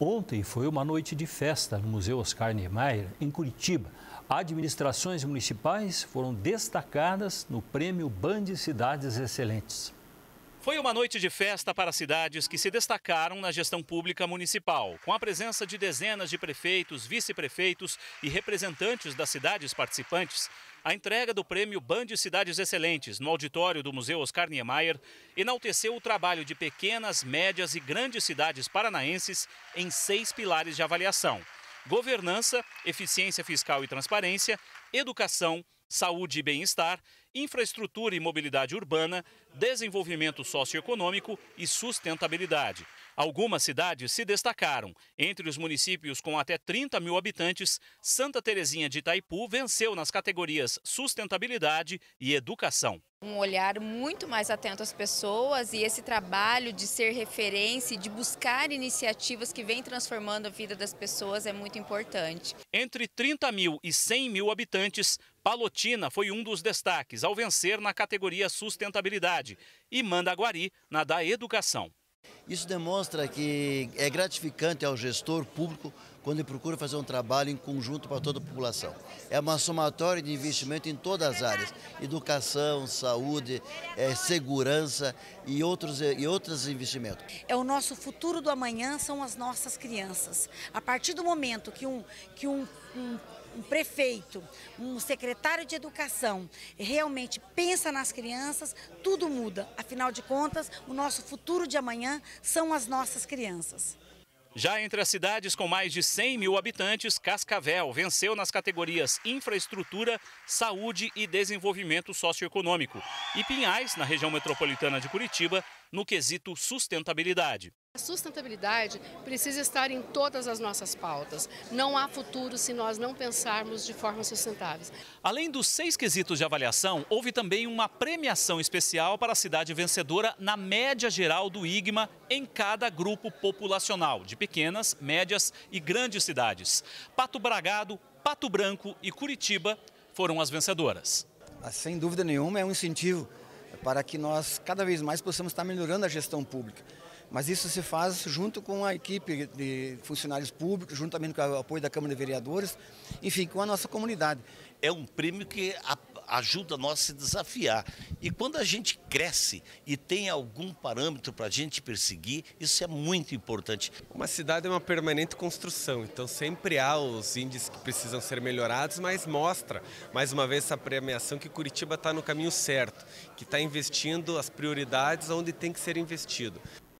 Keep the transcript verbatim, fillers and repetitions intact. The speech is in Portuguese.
Ontem foi uma noite de festa no Museu Oscar Niemeyer, em Curitiba. Administrações municipais foram destacadas no prêmio Band Cidades Excelentes. Foi uma noite de festa para cidades que se destacaram na gestão pública municipal, com a presença de dezenas de prefeitos, vice-prefeitos e representantes das cidades participantes. A entrega do prêmio Band Cidades Excelentes no auditório do Museu Oscar Niemeyer enalteceu o trabalho de pequenas, médias e grandes cidades paranaenses em seis pilares de avaliação: governança, eficiência fiscal e transparência, educação, saúde e bem-estar, infraestrutura e mobilidade urbana, desenvolvimento socioeconômico e sustentabilidade. Algumas cidades se destacaram. Entre os municípios com até trinta mil habitantes, Santa Terezinha de Itaipu venceu nas categorias sustentabilidade e educação. Um olhar muito mais atento às pessoas e esse trabalho de ser referência e de buscar iniciativas que vêm transformando a vida das pessoas é muito importante. Entre trinta mil e cem mil habitantes, Palotina foi um dos destaques ao vencer na categoria sustentabilidade e Mandaguari na da educação. Isso demonstra que é gratificante ao gestor público quando ele procura fazer um trabalho em conjunto para toda a população. É uma somatória de investimento em todas as áreas: educação, saúde, é, segurança e outros, e outros investimentos. É o nosso futuro do amanhã, são as nossas crianças. A partir do momento que um, que um, um um prefeito, um secretário de educação realmente pensa nas crianças, tudo muda. Afinal de contas, o nosso futuro de amanhã são as nossas crianças. Já entre as cidades com mais de cem mil habitantes, Cascavel venceu nas categorias infraestrutura, saúde e desenvolvimento socioeconômico. E Pinhais, na região metropolitana de Curitiba, no quesito sustentabilidade. A sustentabilidade precisa estar em todas as nossas pautas. Não há futuro se nós não pensarmos de forma sustentável. Além dos seis quesitos de avaliação, houve também uma premiação especial para a cidade vencedora na média geral do I G M A em cada grupo populacional, de pequenas, médias e grandes cidades. Pato Bragado, Pato Branco e Curitiba foram as vencedoras. Sem dúvida nenhuma, é um incentivo para que nós cada vez mais possamos estar melhorando a gestão pública. Mas isso se faz junto com a equipe de funcionários públicos, juntamente com o apoio da Câmara de Vereadores, enfim, com a nossa comunidade. É um prêmio que ajuda nós a se desafiar. E quando a gente cresce e tem algum parâmetro para a gente perseguir, isso é muito importante. Uma cidade é uma permanente construção, então sempre há os índices que precisam ser melhorados, mas mostra, mais uma vez, essa premiação que Curitiba está no caminho certo, que está investindo as prioridades onde tem que ser investido.